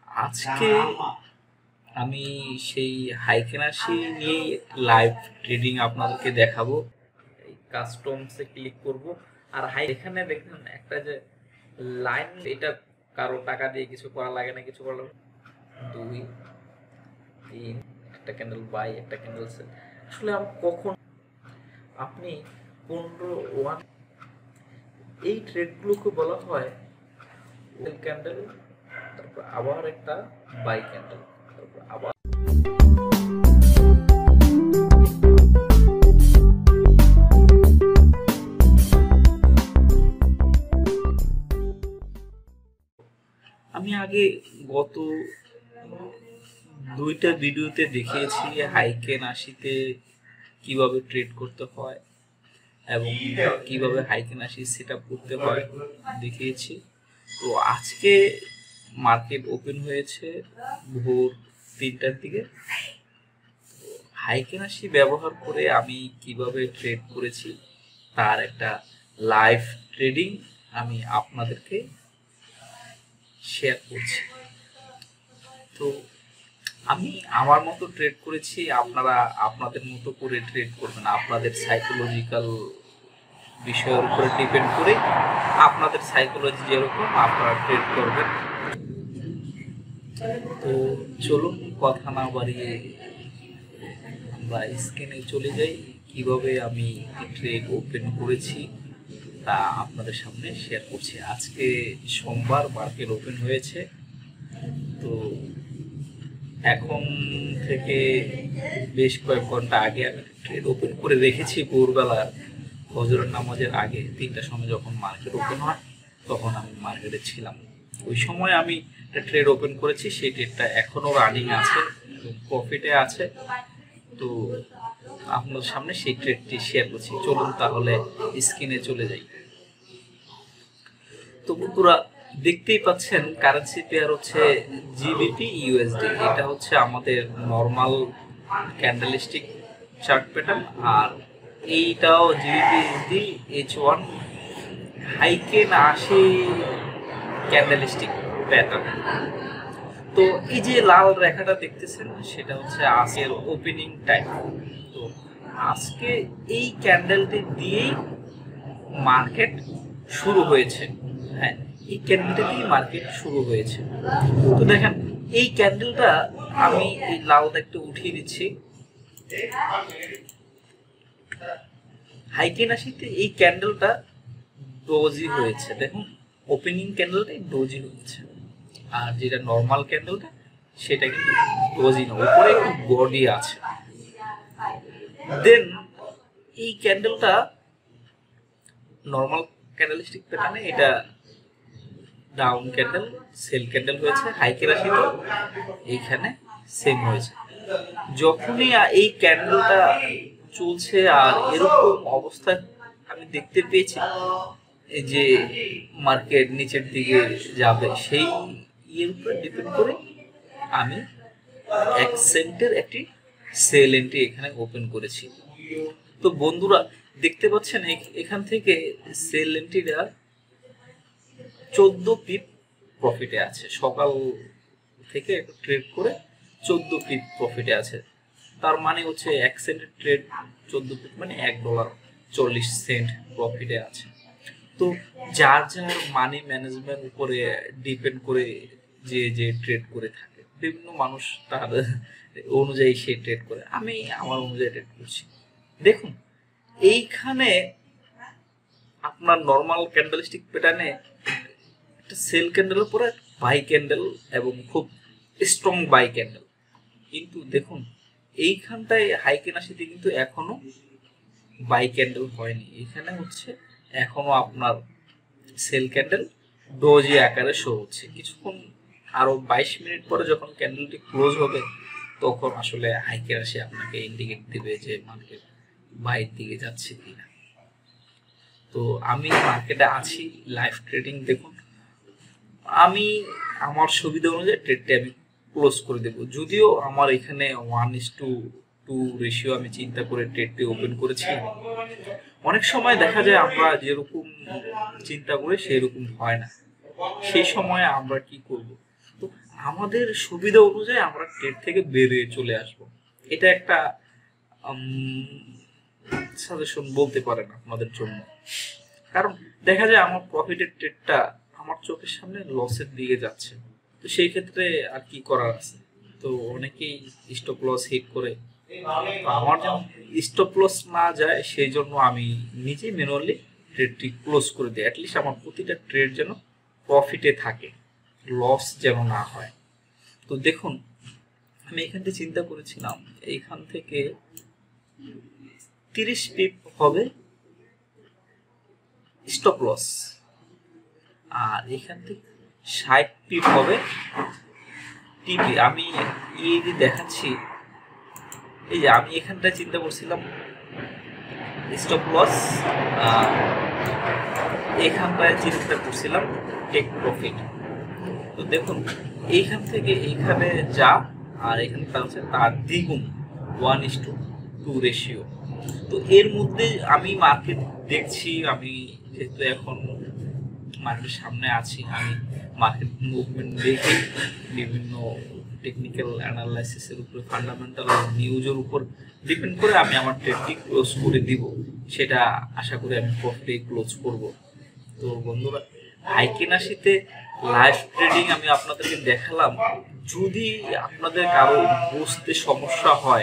আজকে আমি সেই হাইকেনাশি নিয়ে লাইভ ট্রেডিং আপনাদেরকে দেখাবো। এই কাস্টমসে ক্লিক করব, আর এখানে দেখুন একটা যে লাইন, এটা কারো টাকা দিয়ে কিছু করা লাগে না, কিছু করা লাগে 2 3 একটা ক্যান্ডেল বাই, একটা ক্যান্ডেল সেল। আসলে কখন আপনি 15 1 এই ট্রেডগুলোকে বলা হয় সেল ক্যান্ডেল, তারপর আবার একটা বাই ক্যান্ডেল, তারপর আবার আমি আগে গত 2টা ভিডিওতে দেখিয়েছি হাইকেনাশিতে কিভাবে ট্রেড করতে হয় এবং কিভাবে হাইকেনাশি সেট আপ করতে হয় দেখিয়েছি। তো আজকে মার্কেট ওপেন হয়েছে ভোর 3টার দিকে। হাইকেনাশি ব্যবহার করে আমি কিভাবে ট্রেড করেছি তার একটা লাইভ ট্রেডিং আমি আপনাদেরকে শেয়ার করছি। তো আমি আমার মতো ট্রেড করেছি, আপনারা আপনাদের মতো করে ট্রেড করবেন। আপনাদের সাইকোলজিক্যাল বিষয়ের উপরে ডিপেন্ড করে আপনাদের সাইকোলজি যেরকম আপনারা ট্রেড করবেন। তো চলুন কথা না বাড়িয়ে আমরা স্ক্রিনে চলে যাই। কিভাবে আমি ট্রেড ওপেন করেছি তা আপনাদের সামনে শেয়ার করছি। আজকে সোমবার মার্কেট ওপেন হয়েছে। তো এখন থেকে বেশ কয়েক ঘন্টা আগে আমি ট্রেড ওপেন করে রেখেছি। ভোরবেলা ফজরের নামাজের আগে 3টার সময় যখন মার্কেট ওপেন হয় তখন আমি মার্কেটে ছিলাম। ওই সময় আমি একটা ট্রেড ওপেন করেছি, সেই ট্রেডটা এখনো রানিং আছে, প্রফিটে আছে। তো আপনাদের সামনে সেই ট্রেডটি শেয়ার করছি। চলুন তাহলে স্ক্রিনে চলে যাই। তো বন্ধুরা দেখতেই পাচ্ছেন কারেন্সি পেয়ার হচ্ছে জিবিপি ইউএসডি। এটা হচ্ছে আমাদের নর্মাল ক্যান্ডেলস্টিক চার্ট প্যাটার্ন, আর এইটাও GBP USD H1 heikin ashi candlestick pattern. তো এই যে লাল রেখাটা দেখতেছেন সেটা হচ্ছে আজকের ওপেনিং টাইম। তো আজকে এই ক্যান্ডেলটি দিয়েই মার্কেট শুরু হয়েছে। হ্যাঁ, এই ক্যান্ডেলটা দিয়ে মার্কেট শুরু হয়েছে। তো দেখেন এই ক্যান্ডেলটা আমি এই লালটা একটু উঠিয়ে দিচ্ছি। হাইকেনাশিতে এই ক্যান্ডেলটা ডোজি হয়েছে, দেখুন ওপেনিং ক্যান্ডেলটা ডোজি হয়েছে, আর যেটা নর্মাল ক্যান্ডেলটা সেটা কিন্তু ডোজি না, উপরে একটু বডি আছে। দেন এই ক্যান্ডেলটা নর্মাল ক্যান্ডেলস্টিক প্যাটার্নে এটা ডাউন ক্যান্ডেল, সেল ক্যান্ডেল হয়েছে। হাইকেনাশিতে এইখানে সেম হয়েছে। যখনই এই ক্যান্ডেলটা চলছে আর এরকম অবস্থায় আমি দেখতে পেয়েছি যে মার্কেট নিচের দিকে যাবে, সেই ইয়ের উপরে ডিপেন্ড করে আমি 1 সেন্টের একটি সেল এন্ট্রি এখানে ওপেন করেছি। তো বন্ধুরা দেখতে পাচ্ছেন এখান থেকে সেল এন্ট্রিটা 14 পিপ প্রফিটে আছে। সকাল থেকে ট্রেড করে 14 পিপ প্রফিটে আছে। তার মানে হচ্ছে 1 সেন্টের ট্রেড 14 পিপ মানে $1.40 প্রফিটে আছে। তো যার যার মানি ম্যানেজমেন্ট উপরে ডিপেন্ড করে যে ট্রেড করে থাকে, বিভিন্ন মানুষ তার অনুযায়ী সে ট্রেড করে, আমি আমার অনুযায়ী ট্রেড করছি। দেখুন এইখানে আপনার নর্মাল ক্যান্ডেলস্টিক প্যাটার্নে একটা সেল ক্যান্ডেলের পরে বাই ক্যান্ডেল এবং খুব স্ট্রং বাই ক্যান্ডেল, কিন্তু দেখুন এইখানটায় হাইকেনাশিতে কিন্তু এখনো বাই ক্যান্ডেল হয়নি। এখানে হচ্ছে এখনো আপনার সেল ক্যান্ডেল ডোজি আকারে শো হচ্ছে। কিছুক্ষণ আরো 22 মিনিট পরে যখন ক্যান্ডেলটি ক্লোজ হবে তখন আসলে হাইকেনাশি আপনাকে ইন্ডিকেট দিবে যে মার্কেট বাইরের দিকে যাচ্ছে কিনা। তো আমি মার্কেটে আছি, লাইভ ট্রেডিং দেখুন। আমি আমার সুবিধা অনুযায়ী ট্রেডটি আমি ক্লোজ করে দেব। যদিও আমার এখানে 1:2 রেশিও আমি চিন্তা করে ট্রেডটি ওপেন করেছি। অনেক সময় দেখা যায় আমরা যেরকম চিন্তা করি সেই রকম হয় না, সেই সময় আমরা কি করব। তো আমাদের সুবিধা অনুযায়ী আমরা ট্রেড থেকে বেরিয়ে চলে আসব। এটা একটা সাজেশন বলতে পারেন আপনাদের জন্য। কারণ দেখা যায় আমার প্রফিটের ট্রেডটা আমার চোখের সামনে লসের দিকে যাচ্ছে, তো সেই ক্ষেত্রে আর কি করার আছে। তো অনেকেই স্টপ লস হিট করে, আমার যেমন স্টপ লস না যায় সেই জন্য আমি নিজে ম্যানুয়ালি ট্রেডটি ক্লোজ করে দিই। অ্যাটলিস্ট আমার প্রতিটা ট্রেড যেন প্রফিটে থাকে, লস যেন না হয়। তো দেখুন, আমি এখান থেকে চিন্তা করেছিলাম এইখান থেকে 30 পিপ হবে স্টপ লস, আর এখান থেকে 60 পিপ হবে টিপি। আমি এই যে দেখাচ্ছি, এই যে আমি এখানটায় চিন্তা করছিলাম স্টপ লস, এখানটায় চিন্তা করছিলাম টেক প্রফিট। তো দেখুন, এইখান থেকে এইখানে যা আর এখানটা হচ্ছে তার দ্বিগুণ, 1:2 রেশিও। তো এর মধ্যে আমি মার্কেট দেখছি, আমি যেহেতু এখন মার্কেটের সামনে আছি, আমি মার্কেট মুভমেন্ট দেখে বিভিন্ন টেকনিক্যাল অ্যানালাইসিসের উপরে, ফান্ডামেন্টাল নিউজের উপর ডিপেন্ড করে আমি আমার ট্রেডটি ক্লোজ করে দিব। সেটা আশা করি আমি প্রফিটে ক্লোজ করব। তো বন্ধুরা, হাইকেনাশিতে লাইভ ট্রেডিং আমি আপনাদেরকে দেখালাম। যদি আপনাদের কারো বুঝতে সমস্যা হয়,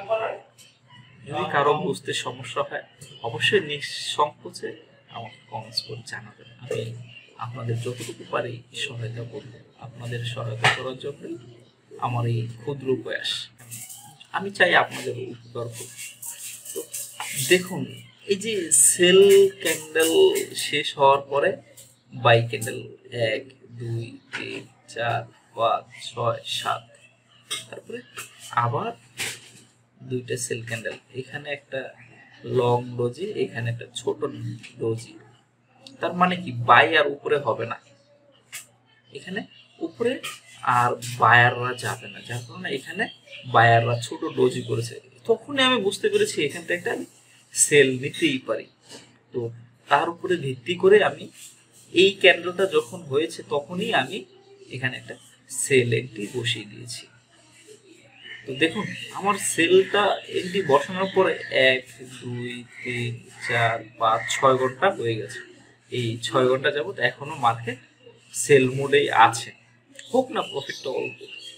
অবশ্যই নিঃসংকোচে আমাকে কমেন্টস করে জানাবেন। আমি আপনাদের যতটুকু পারি সহায়তা করব। আপনাদের সহায়তা করার জন্য আমার এই ক্ষুদ্র প্রয়াস। আমি চাই আপনাদের উপকার করব। তো দেখুন, এই যে সেল ক্যান্ডেল শেষ হওয়ার পরে বাই ক্যান্ডেল 1 2 3 4 5 6 7, তারপরে আবার দুইটা সেল ক্যান্ডেল, এখানে একটা লং ডোজি, এখানে একটা ছোট ডোজি। তার মানে কি, বাই আর উপরে হবে না, এখানে উপরে আর বায়াররা যাবে না, যার কারণে এখানে বায়াররা ছোট ডোজি করেছে। তখনই আমি বুঝতে পেরেছি এখান থেকে একটা সেল নিতেই পারি। তো তার উপরে ভিত্তি করে আমি এই ক্যান্ডেলটা যখন হয়েছে তখনই আমি এখানে একটা সেল এন্ট্রি বসিয়ে দিয়েছি। তো দেখুন, আমার সেলটা এন্ট্রি বসানোর পরে 1 2 3 4 5 6 ঘন্টা হয়ে গেছে। এই 6 ঘন্টা যাবত এখনো মার্কেট সেল মোডেই আছে, হোক না প্রফিটটা অল্প।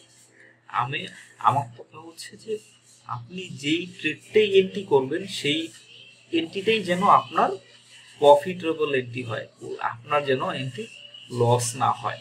আমার কথা হচ্ছে যে আপনি যেই ট্রেডটাই এন্ট্রি করবেন সেই এন্ট্রিটাই যেন আপনার প্রফিটেবল এন্ট্রি হয়, আপনার যেন এন্ট্রি লস না হয়।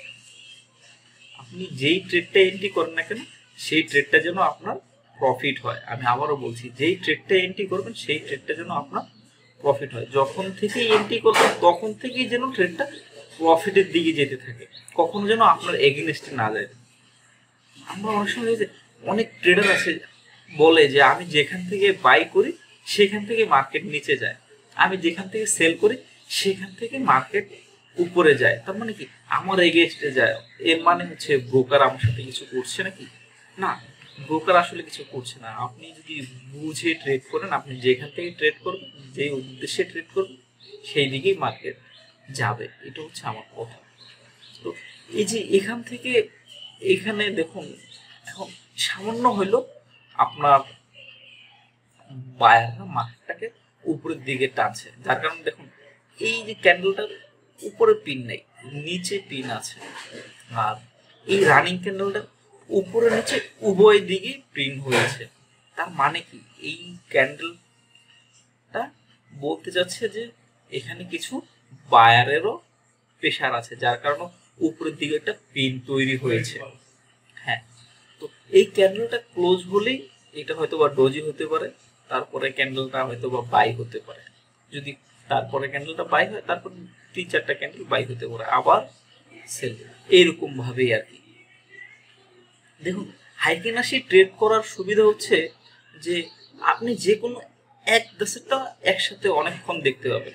আপনি যেই ট্রেডটা এন্ট্রি করেন না কেন সেই ট্রেডটা যেন আপনার প্রফিট হয়। আমি আবারও বলছি, যেই ট্রেডটা এন্ট্রি করবেন সেই ট্রেডটা যেন আপনার প্রফিট হয়। যখন থেকেই এন্ট্রি করবেন তখন থেকেই যেন ট্রেডটা প্রফিটের দিকে যেতে থাকে, কখনো যেন আপনার এগেনস্টে না যায়। আমরা অনেক সময় অনেক ট্রেডার আছে বলে যে আমি যেখান থেকে বাই করি সেখান থেকে মার্কেট নিচে যায়, আমি যেখান থেকে সেল করি সেখান থেকে মার্কেট উপরে যায়। তার মানে কি, আমার এগেনস্টে যায়। এর মানে হচ্ছে ব্রোকার আমার সাথে কিছু করছে নাকি? না, ব্রোকার আসলে কিছু করছে না। আপনি যদি বুঝে ট্রেড করেন, আপনি যেখান থেকে ট্রেড করবেন, যে উদ্দেশ্যে ট্রেড করবেন, সেই দিকেই মার্কেট যাবে। এটা হচ্ছে আমার কথা। তো এই যে এখান থেকে এখানে দেখুন, এখন সামান্য হইলো আপনার বায়াররা মার্কেটটাকে উপরের দিকে টানছে, যার কারণে দেখুন এই যে ক্যান্ডেলটার উপরে পিন নেই, নিচে পিন আছে। আর এই রানিং ক্যান্ডেলটার উপরে নিচে উভয় দিকে পিন হয়েছে। তার মানে কি, এই ক্যান্ডেলটা বলতে যাচ্ছে যে এখানে কিছু বায়ারেরও প্রেশার আছে, যার কারণে উপরের দিকে একটা পিন তৈরি হয়েছে। হ্যাঁ, তো এই ক্যান্ডেলটা ক্লোজ হলেই এটা হয়তো বা ডোজি হতে পারে, তারপরে ক্যান্ডেলটা হয়তো বা বাই হতে পারে। যদি তারপরে ক্যান্ডেলটা বাই হয়, তারপর 3-4টা ক্যান্ডেল বাই হতে পারে, আবার সেল, এইরকম ভাবেই আর কি। দেখুন, হাইকেনাশি ট্রেড করার সুবিধা হচ্ছে যে আপনি যে কোনো এক দেশেরটা একসাথে অনেকক্ষণ দেখতে পাবেন।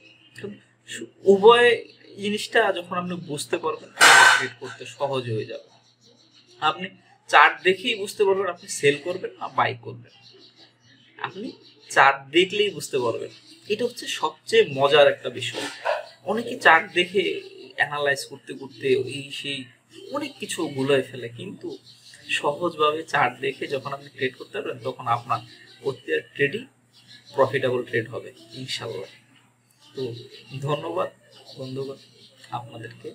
উভয় জিনিসটা যখন আপনি বুঝতে পারবেন, ট্রেড করতে সহজ হয়ে যাবে। আপনি চার্ট দেখেই বুঝতে পারবেন আপনি সেল করবেন না বাই করবেন। আপনি চার্ট দেখলেই বুঝতে পারবেন। এটা হচ্ছে সবচেয়ে মজার একটা বিষয়। অনেকে চার্ট দেখে অ্যানালাইজ করতে করতে এই সেই অনেক কিছু গুলোয় ফেলে, কিন্তু সহজভাবে চার্ট দেখে যখন আপনি ট্রেড করতে পারবেন তখন আপনার প্রত্যেক ট্রেডই প্রফিটেবল ট্রেড হবে ইনশাল্লাহ। তো ধন্যবাদ বন্ধুগণ আপনাদেরকে।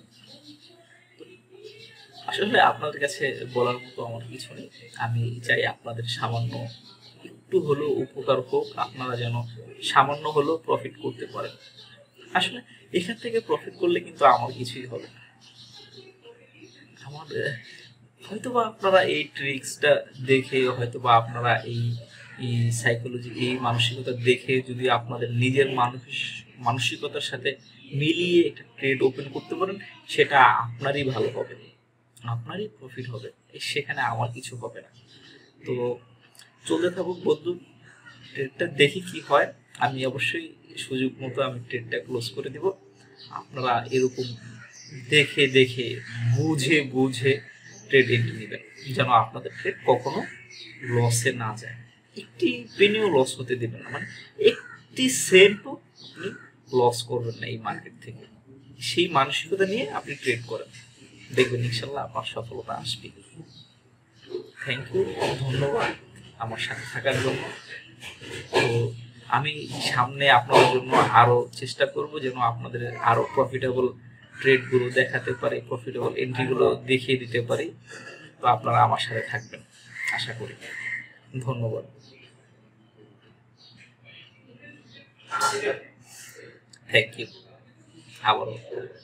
আসলে আপনাদের কাছে বলার মতো আমার কিছু নেই। আমি চাই আপনাদের সামান্য একটু হলেও উপকার হোক, আপনারা যেন সামান্য হলেও প্রফিট করতে পারেন। আসলে এখান থেকে প্রফিট করলে কিন্তু আমার কিছুই হবে না। আমার হয়তোবা আপনারা এই ট্রিক্সটা দেখে, হয়তোবা আপনারা এই সাইকোলজি, এই মানসিকতা দেখে যদি আপনাদের নিজের মানসিকতার সাথে মিলিয়ে একটা ট্রেড ওপেন করতে পারেন, সেটা আপনারই ভালো হবে, আপনারই প্রফিট হবে, সেখানে আমার কিছু হবে না। তো চলতে থাকুক বন্ধু, ট্রেডটা দেখি কি হয়। আমি অবশ্যই সুযোগ মতো আমি ট্রেডটা ক্লোজ করে দিব। আপনারা এরকম দেখে দেখে বুঝে বুঝে ট্রেড এন্ট্রি নেবেন, যেন আপনাদের ট্রেড কখনো লসে না যায়। একটি পেনিও লস হতে দেবেন না, মানে একটি সেন্টও আপনি লস করবেন না এই মার্কেট থেকে। সেই মানসিকতা নিয়ে আপনি ট্রেড করেন, দেখবেন ইনশাল্লাহ আপনার সফলতা আসবে। থ্যাংক ইউ, ধন্যবাদ আমার সাথে থাকার জন্য। তো আমি সামনে আপনাদের জন্য আরো চেষ্টা করব যেন আপনাদের আরো প্রফিটেবল ট্রেডগুলো দেখাতে পারি, প্রফিটেবল এন্ট্রিগুলো দেখিয়ে দিতে পারি। তো আপনারা আমার সাথে থাকবেন আশা করি। ধন্যবাদ। থ্যাংক ইউ আবারও।